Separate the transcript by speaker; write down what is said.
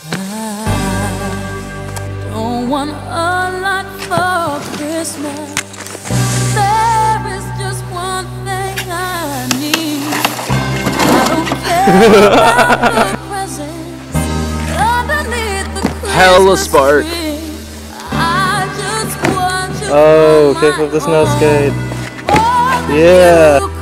Speaker 1: I don't want a lot for Christmas. There is just one thing I need. I don't care about the presents underneath the Christmas
Speaker 2: Hella spark.
Speaker 1: tree. I just want you
Speaker 2: Oh, okay, flip the snow skate. Yeah.